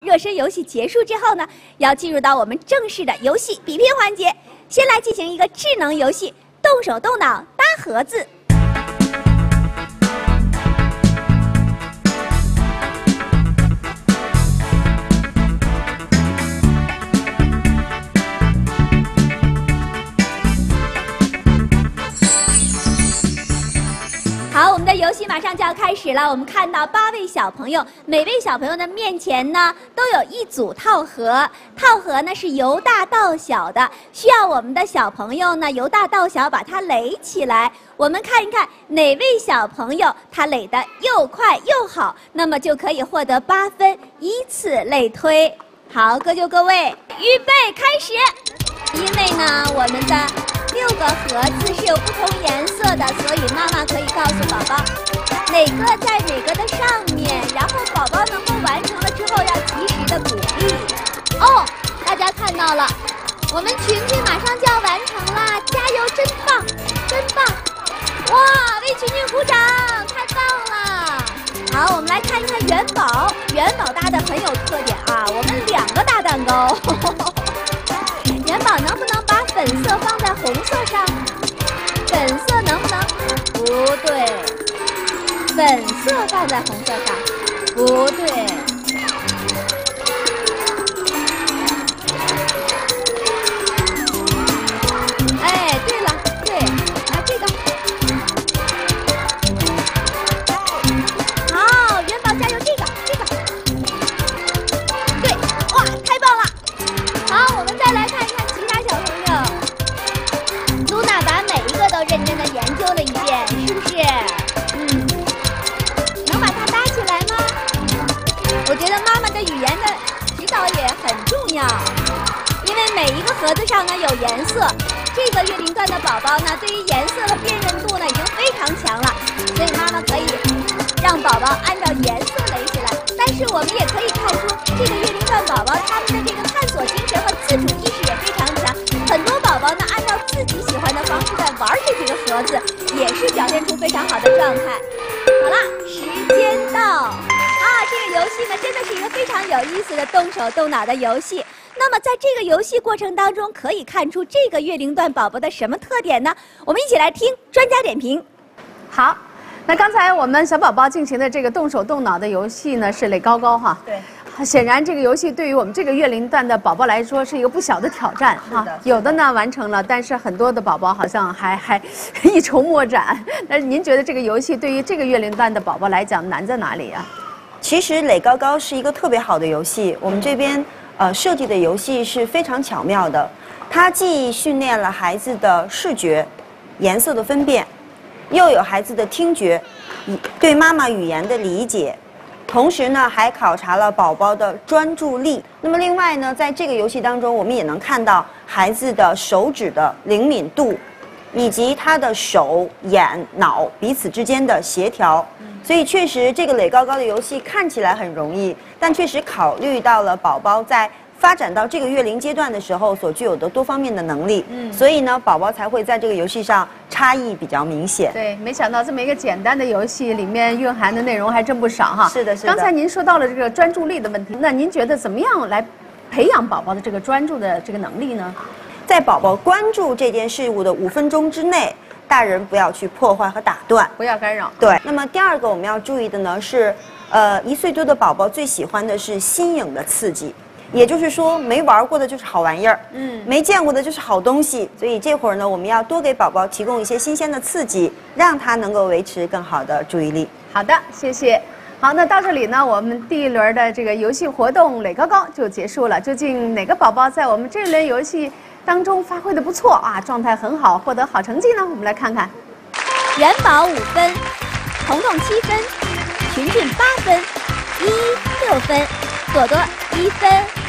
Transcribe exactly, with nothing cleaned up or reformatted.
热身游戏结束之后呢，要进入到我们正式的游戏比拼环节。先来进行一个智能游戏，动手动脑搭盒子。 好，我们的游戏马上就要开始了。我们看到八位小朋友，每位小朋友的面前呢都有一组套盒，套盒呢是由大到小的，需要我们的小朋友呢由大到小把它垒起来。我们看一看哪位小朋友他垒得又快又好，那么就可以获得八分，依次类推。好，各就各位，预备开始。因为呢，我们的 六个盒子是有不同颜色的，所以妈妈可以告诉宝宝哪个在哪个的上面，然后宝宝能够完成了之后要及时的鼓励。哦，大家看到了，我们群群马上就要完成啦！加油，真棒，真棒！哇，为群群鼓掌，太棒了！好，我们来看一看元宝，元宝搭的很有特点啊，我们两个大蛋糕。元宝能不能把粉色放在红色上？粉色能不能？不对，粉色放在红色上，不对。哎，对了，对，拿这个。好，元宝加油，这个，这个。对，哇，太棒了！好，我们再来看一看。 露娜把每一个都认真的研究了一遍，是不是？嗯，能把它搭起来吗？我觉得妈妈的语言的指导也很重要，因为每一个盒子上呢有颜色。这个月龄段的宝宝呢，对于颜色的辨认度呢已经非常强了，所以妈妈可以让宝宝按照颜色垒起来。但是我们也可以看出，这个月龄段宝宝他们的这个探索精神和自主意识也非常强。 很多宝宝呢，按照自己喜欢的方式在玩这几个盒子，也是表现出非常好的状态。好了，时间到啊！这个游戏呢，真的是一个非常有意思的动手动脑的游戏。那么，在这个游戏过程当中，可以看出这个月龄段宝宝的什么特点呢？我们一起来听专家点评。 好，那刚才我们小宝宝进行的这个动手动脑的游戏呢，是垒高高哈。对。 显然，这个游戏对于我们这个月龄段的宝宝来说是一个不小的挑战哈。有的呢完成了，但是很多的宝宝好像还还一筹莫展。那您觉得这个游戏对于这个月龄段的宝宝来讲难在哪里啊？ 其实垒高高是一个特别好的游戏，我们这边呃设计的游戏是非常巧妙的，它既训练了孩子的视觉、颜色的分辨，又有孩子的听觉、对妈妈语言的理解。 同时呢，还考察了宝宝的专注力。那么另外呢，在这个游戏当中，我们也能看到孩子的手指的灵敏度，以及他的手、眼、脑彼此之间的协调。所以确实，这个垒高高的游戏看起来很容易，但确实考虑到了宝宝在 发展到这个月龄阶段的时候所具有的多方面的能力，嗯，所以呢，宝宝才会在这个游戏上差异比较明显。 对，没想到这么一个简单的游戏里面蕴含的内容还真不少哈。 是的，是的。 刚才您说到了这个专注力的问题，那您觉得怎么样来培养宝宝的这个专注的这个能力呢？ 在宝宝关注这件事物的五分钟之内，大人不要去破坏和打断， 不要干扰。 对。那么第二个我们要注意的呢是，呃，一岁多的宝宝最喜欢的是新颖的刺激。 也就是说，没玩过的就是好玩意儿，嗯，没见过的就是好东西。所以这会儿呢，我们要多给宝宝提供一些新鲜的刺激，让他能够维持更好的注意力。 好的，谢谢。好，那到这里呢，我们第一轮的这个游戏活动垒高高就结束了。究竟哪个宝宝在我们这轮游戏当中发挥的不错啊，状态很好，获得好成绩呢？我们来看看， 元宝五分，彤彤七分，群群八分，依依六分，朵朵一分。